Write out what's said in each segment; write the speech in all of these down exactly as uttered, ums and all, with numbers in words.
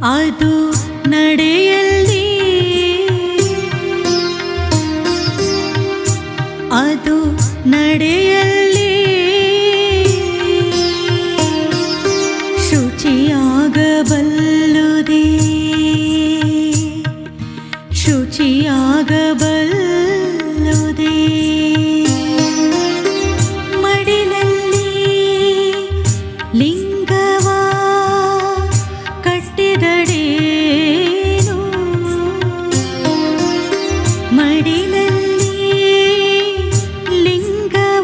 ಅದು ನಡೆಯಲ್ಲಿ ಅದು ನಡೆಯಲ್ಲಿ ಶುಚಿಯಾಗಬಲ್ಲುದೇ ಶುಚಿಯಾಗಬಲ್ಲುದೇ ಮಡಿಲಲ್ಲಿ ಲಿಂಗವ ಕಟ್ಟಿದಡೇನು ಮಡಿಲಲ್ಲಿ ಲಿಂಗವ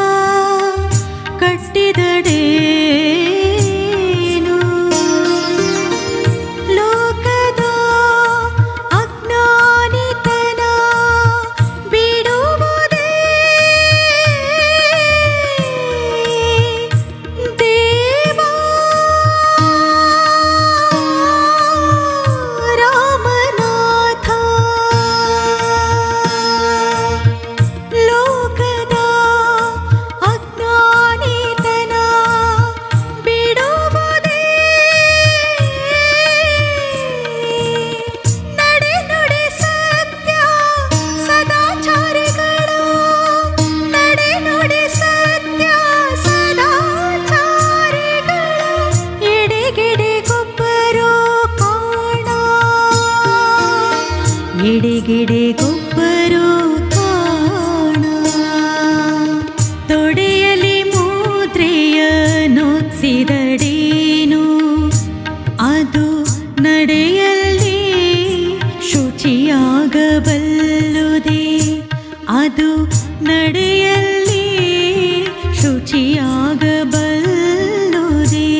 ಕಟ್ಟಿದಡೇನು ಲೋಕದ ಅಜ್ಞಾನಿತನ ಬಿಡುವುದೇ ದೇವಾ ರಾಮನಾಥ ಲೋಕದ ಅಜ್ಞಾನಿತನ ಬಿಡುವುದೇ ನಡೆ ನುಡಿ ಸತ್ಯ ಸದಾಚಾರಿಗಳ ನಡೆ ನುಡಿ ಸತ್ಯ ಸದಾಚಾರಿಗಳ ಎಡೆಗೆಡೆಗೊಬ್ಬರು ಕಾಣ ಎಡೆಗೆಡೆಗೊಬ್ಬರು ಕಾಣ ತೊಡೆಯಲ್ಲಿ ಮುದ್ರೆಯ ನೊತ್ತಿದಡೇನು ಅದು ನಡೆಯಲ್ಲಿ ಶುಚಿಯಾಗಬಲ್ಲುದೇ ಅದು ನಡೆಯಲ್ಲಿ ಶುಚಿಯಾಗಬಲ್ಲುದೇ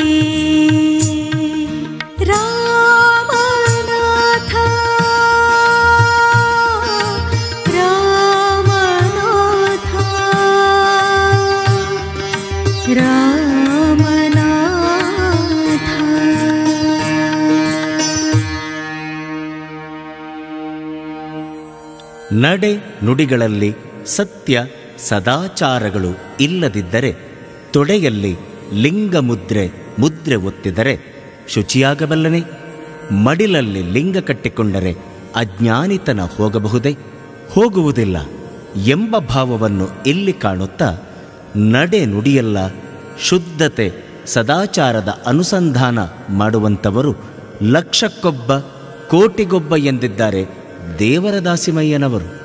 ರಾಮನಾಥ ರಾಮನಾಥ ನಡೆ ನುಡಿಗಳಲ್ಲಿ ಸತ್ಯ ಸದಾಚಾರಗಳು ಇಲ್ಲದಿದ್ದರೆ ತೊಡೆಯಲ್ಲಿ ಲಿಂಗ ಮುದ್ರೆ ಮುದ್ರೆ ಒತ್ತಿದರೆ ಶುಚಿಯಾಗಬಲ್ಲನೆ ಮಡಿಲಲ್ಲಿ ಲಿಂಗ ಕಟ್ಟಿಕೊಂಡರೆ ಅಜ್ಞಾನಿತನ ಹೋಗಬಹುದೇ ಹೋಗುವುದಿಲ್ಲ ಎಂಬ ಭಾವವನ್ನು ಇಲ್ಲಿ ಕಾಣುತ್ತಾ ನಡೆ ನುಡಿಯಲ್ಲ ಶುದ್ಧತೆ ಸದಾಚಾರದ ಅನುಸಂಧಾನ ಮಾಡುವಂಥವರು ಲಕ್ಷಕ್ಕೊಬ್ಬ ಕೋಟಿಗೊಬ್ಬ ಎಂದಿದ್ದಾರೆ ದೇವರ ದಾಸಿಮಯ್ಯನವರು.